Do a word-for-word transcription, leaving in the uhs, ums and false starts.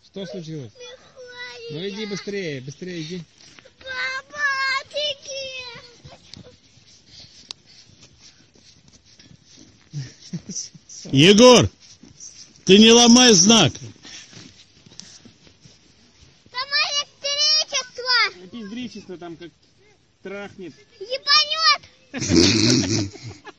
Что случилось? Ну иди быстрее, быстрее иди. Папа, ты... Егор, ты не ломай знак. Там электричество. Электричество там как трахнет. Ебанет.